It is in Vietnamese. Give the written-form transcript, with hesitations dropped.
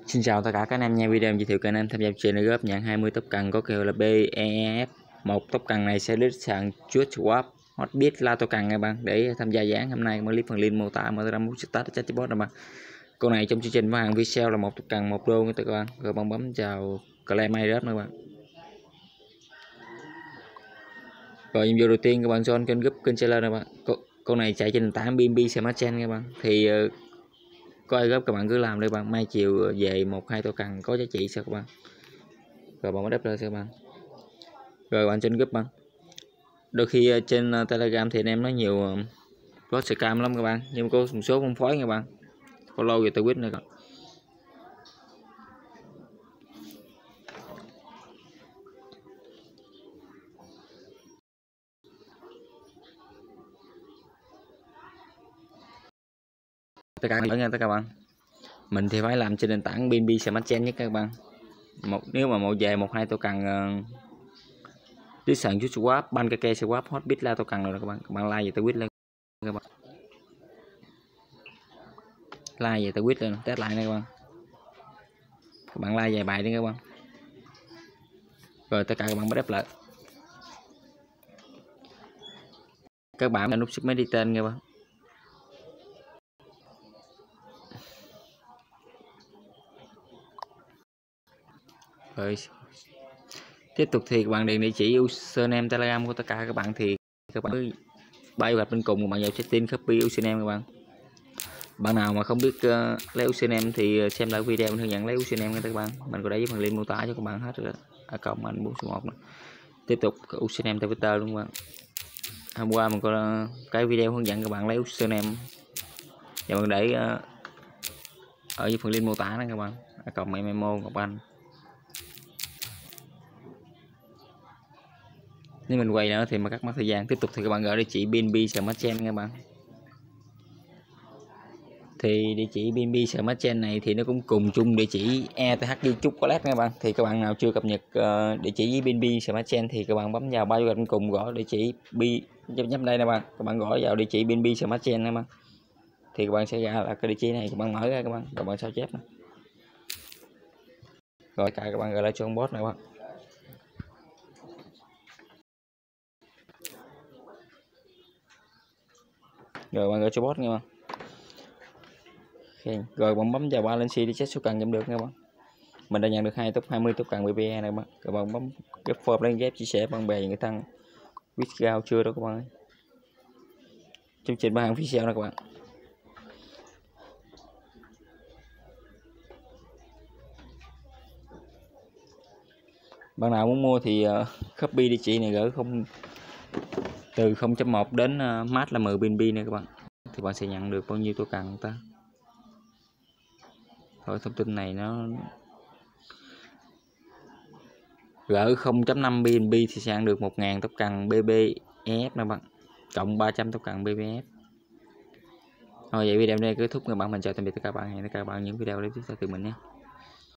Xin chào tất cả các anh em nha. Video em giới thiệu các anh em tham gia trên góp nhận 20 tốc cần có kèo là BEF. Một tốc cần này sẽ list sàn chuột swap hotbit la tốc cần nha bạn. Để tham gia dán hôm nay mới clip phần link mô tả mở ra một start chatbot rồi bạn. Con này trong chương trình phát hàng video là một tốc cần 1 đô nha các bạn. Rồi bạn bấm vào claim iRep nữa bạn. Rồi nhiệm vụ đầu tiên các bạn join kênh group kênh seller này bạn. Con này chạy trên nền tảng BNB Smart Chain các bạn. Thì có ai góp các bạn cứ làm đi bạn, mai chiều về 1-2 token có giá trị sao các bạn, rồi bạn mới đắp lên sao các bạn. Rồi bạn trên group bạn, đôi khi trên Telegram thì anh em nói nhiều có scam lắm các bạn, nhưng có một số không phối nha bạn, follow về tweet này. Tất cả nha tất cả bạn, mình thì phải làm trên nền tảng BNB Smart Chain nhất các bạn. Nếu mà về 1-2 token đi sàn chút swap ban cái swap hotbit la token rồi các bạn like về tweet lên các bạn, like về tweet lên test lại nha các bạn like vài bài đi các bạn. Rồi tất cả các bạn bắt đáp lại, các bạn nút submit đi tên các bạn. Rồi tiếp tục thì các bạn điền địa chỉ username Telegram của tất cả các bạn, thì các bạn cứ bay vào bên cùng, các bạn vào setting copy username các bạn. Bạn nào mà không biết lấy username thì xem lại video mình hướng dẫn lấy username nha các bạn, mình có để với phần link mô tả cho các bạn hết rồi. Cộng anh 461 này. Tiếp tục username Twitter luôn các bạn. Hôm qua mình có cái video hướng dẫn các bạn lấy username, và mình để ở dưới phần link mô tả đó các bạn. Cộng memo Ngọc Anh. Nếu mình quay nữa thì mà cắt mất thời gian. Tiếp tục thì các bạn gửi địa chỉ BNB Smart Chain các bạn. Thì địa chỉ BNB Smart Chain này thì nó cũng cùng chung địa chỉ ETH chút wallet các bạn. Thì các bạn nào chưa cập nhật địa chỉ BNB Smart Chain thì các bạn bấm vào bao gồm cùng gõ địa chỉ nhấp đây nè bạn. Các bạn gõ vào địa chỉ BNB Smart Chain nè bạn. Thì các bạn sẽ ra là cái địa chỉ này, các bạn mở ra các bạn, rồi bạn sao chép này. Rồi các bạn gọi lại cho con bot này các bạn. Rồi bạn gọi cho bot nha bạn. Okay. Rồi bạn bấm vào balance để check số cần nhận được nha bạn. Mình đã nhận được 20 top cần BBE này bạn. Các bạn bấm cái form lên ghép chia sẻ bạn bè người thân withdraw chưa đâu các bạn ơi. Chương trình bán hàng phía sau nè các bạn. Bạn nào muốn mua thì copy địa chỉ này gửi từ 0.1 đến max là 10 BNB nè các bạn, thì bạn sẽ nhận được bao nhiêu token cần ta. Thôi thông tin này nó gỡ 0.5 BNB thì sẽ ăn được 1000 token BBF nè bạn, cộng 300 token BBF. Thôi vậy video này kết thúc các bạn, mình chào tạm biệt tất cả các bạn, hẹn gặp các bạn những video tiếp theo từ mình nhé.